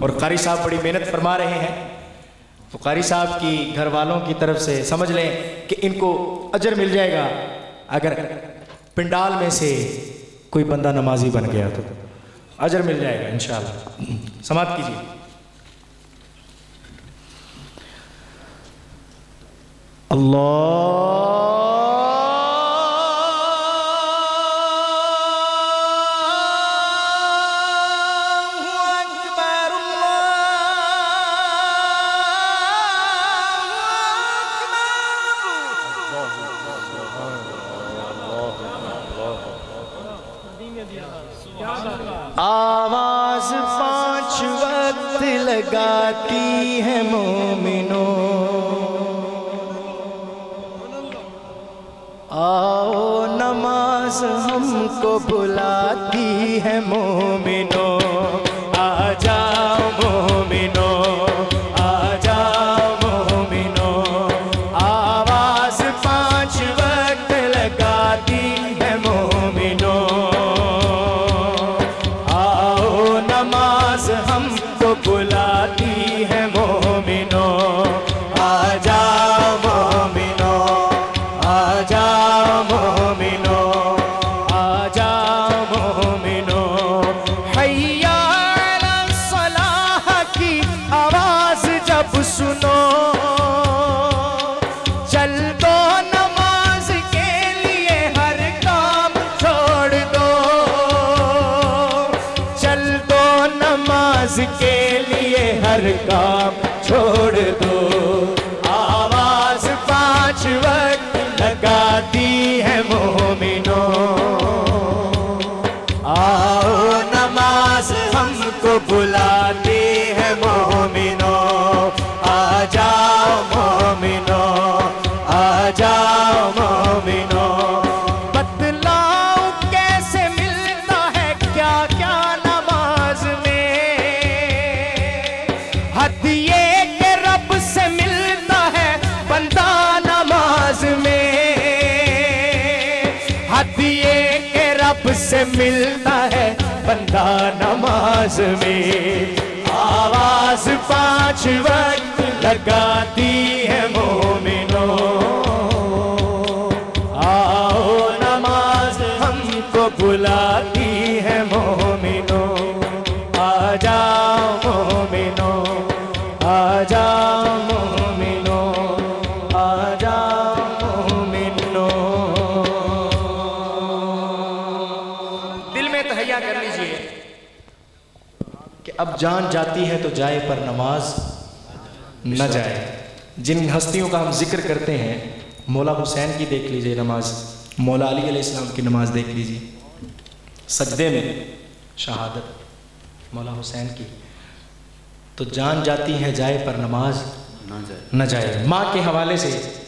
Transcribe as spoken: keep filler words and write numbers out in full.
और कारी साहब बड़ी मेहनत फरमा रहे हैं, तो कारी साहब की घर वालों की तरफ से समझ लें कि इनको अजर मिल जाएगा अगर पिंडाल में से कोई बंदा नमाजी बन गया तो अजर मिल जाएगा इंशाअल्लाह। समाप्त कीजिए। अल्लाह आवाज पांच वक्त लगाती है मोमिनो, आओ नमाज हमको बुलाती है मोमिनो। आ जाओ मोमिनो, आ जाओ मोमिनो, आवाज पांच वक्त लगाती है मोमिनो, हमको बुलाती है मोमिनो। आ जाओ मोमिनो, आ जाओ मोमिनो, आ जाओ मोमिनो। हैया अला सलाह की आवाज जब सुनो, चल दो नमाज के लिए हर काम छोड़ दो, चल दो नमाज के लिए हर काम छोड़ दो। आवाज पांच वक्त लगाती है मोमिनो, आओ नमाज हमको बुलाती है मोमिनो। आ जाओ मोमिनो, आ जाओ मोमिनो। बतलाओ कैसे मिलता है क्या क्या नमाज में, हदिये के रब से मिलता है बंदा नमाज में, हदिये के रब से मिलता है बंदा नमाज में। आवाज पांच वक्त लगाती है मोमिनो, आओ नमाज हमको बुलाती है मोमिनो। आ जाओ मोमिनो, आ जाओ मोमिनो, आ जाओ मोमिनो। दिल में तहैया कर लीजिए कि अब जान जाती है तो जाए पर नमाज न जाए। जिन हस्तियों का हम जिक्र करते हैं, मौला हुसैन की देख लीजिए नमाज, मौला अली अलैहिस्सलाम की नमाज देख लीजिए, सजदे में शहादत मौला हुसैन की। तो जान जाती है जाए पर नमाज न जाए। माँ के हवाले से